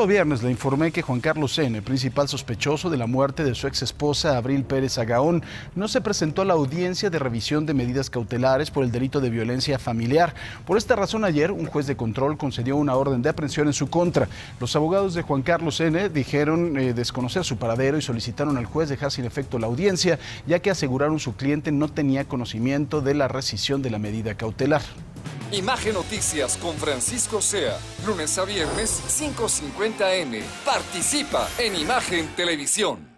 pasado viernes le informé que Juan Carlos N., principal sospechoso de la muerte de su ex esposa Abril Pérez Agaón, no se presentó a la audiencia de revisión de medidas cautelares por el delito de violencia familiar. Por esta razón, ayer un juez de control concedió una orden de aprehensión en su contra. Los abogados de Juan Carlos N. dijeron desconocer su paradero y solicitaron al juez dejar sin efecto la audiencia, ya que aseguraron su cliente no tenía conocimiento de la rescisión de la medida cautelar. Imagen Noticias con Francisco Sea, lunes a viernes 5:50 AM. Participa en Imagen Televisión.